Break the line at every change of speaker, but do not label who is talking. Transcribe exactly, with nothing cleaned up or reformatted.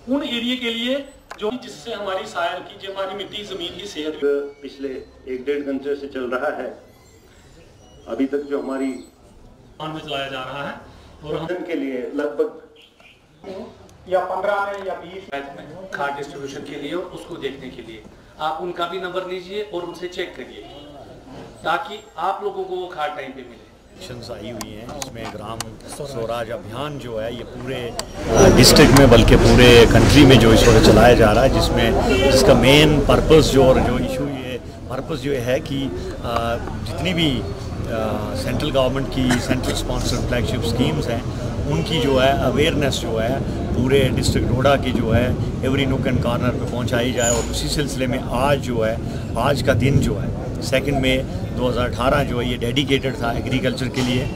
उन एरिया के लिए जो जिससे हमारी सायर की जो हमारी मिट्टी जमीन की सेहत
पिछले एक डेढ़ घंटे से चल रहा है। अभी तक जो हमारी
में चलाया जा रहा है और हम
के लिए लगभग
या पंद्रह में या बीस
में खाद डिस्ट्रीब्यूशन के लिए और उसको देखने के लिए आप उनका भी नंबर लीजिए और उनसे चेक करिए ताकि आप लोगों को वो खाद टाइम पे मिले।
आई हुई हैं जिसमें ग्राम स्वराज अभियान जो है ये पूरे डिस्ट्रिक्ट में बल्कि पूरे कंट्री में जो इस वक्त चलाया जा रहा है, जिसमें जिसका मेन पर्पस जो और जो इशू ये पर्पस जो है कि जितनी भी सेंट्रल गवर्नमेंट की सेंट्रल स्पॉन्सर्ड फ्लैगशिप स्कीम्स हैं उनकी जो है अवेयरनेस जो है पूरे डिस्ट्रिक्ट डोडा की जो है एवरी नुक एंड कॉर्नर पे पहुंचाई जाए। और उसी सिलसिले में आज जो है आज का दिन जो है सेकंड मई दो हज़ार अठारह जो है ये डेडिकेटेड था एग्रीकल्चर के लिए।